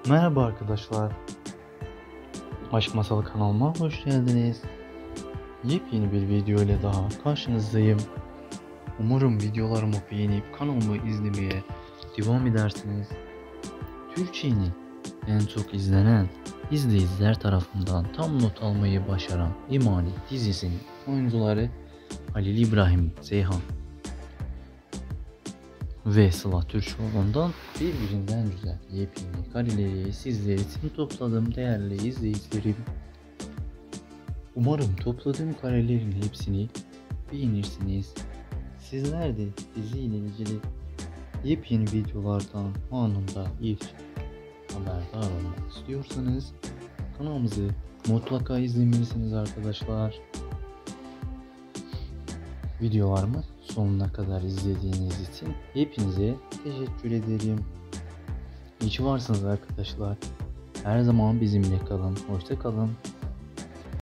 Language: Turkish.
Merhaba arkadaşlar. Aşk Masalı kanalıma hoş geldiniz. Yepyeni bir video ile daha karşınızdayım. Umarım videolarımı beğenip kanalımı izlemeye devam edersiniz. Türkiye'nin en çok izlenen izleyiciler tarafından tam not almayı başaran İmani dizisinin oyuncuları Halil İbrahim Ceyhan ve Sıla Türkoğlu'ndan birbirinden güzel yepyeni kareleri sizler için topladım değerli izleyicilerim. Umarım topladığım karelerin hepsini beğenirsiniz. Sizler de dizi ile ilgili yepyeni videolardan anında ilk haberdar olmak istiyorsanız kanalımızı mutlaka izlemelisiniz arkadaşlar. Videolarımı sonuna kadar izlediğiniz için hepinize teşekkür ederim. İyi ki varsınız arkadaşlar. Her zaman bizimle kalın. Hoşça kalın.